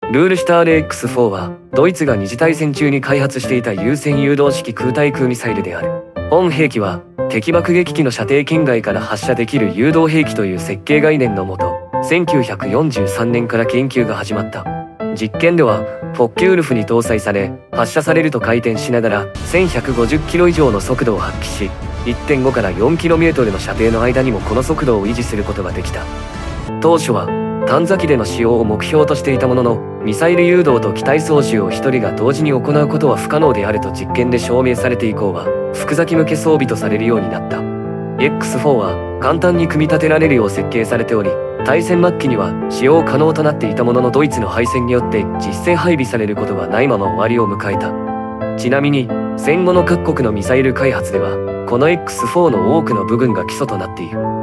ルールシュターレ X4 は、ドイツが二次大戦中に開発していた優先誘導式空対空ミサイルである。本兵器は、敵爆撃機の射程圏外から発射できる誘導兵器という設計概念のもと、1943年から研究が始まった。実験では、フォッケウルフに搭載され、発射されると回転しながら、1150キロ以上の速度を発揮し、1.5 から4キロメートルの射程の間にもこの速度を維持することができた。当初は、探査機での使用を目標としていたものの、ミサイル誘導と機体操縦を一人が同時に行うことは不可能であると実験で証明されて以降は、複座機向け装備とされるようになった。X4 は簡単に組み立てられるよう設計されており、大戦末期には使用可能となっていたもののドイツの敗戦によって実戦配備されることがないまま終わりを迎えた。ちなみに、戦後の各国のミサイル開発では、この X4 の多くの部分が基礎となっている。